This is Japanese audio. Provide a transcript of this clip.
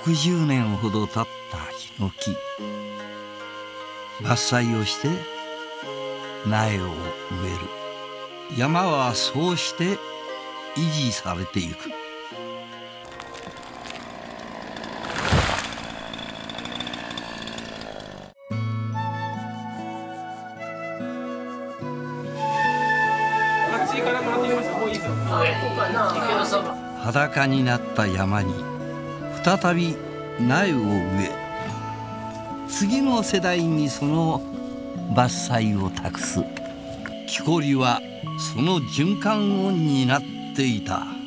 60年ほど経ったヒノキ。伐採をして苗を植える。山はそうして維持されていく。裸になった山に再び苗を植え、次の世代にその伐採を託す。木こりはその循環を担っていた。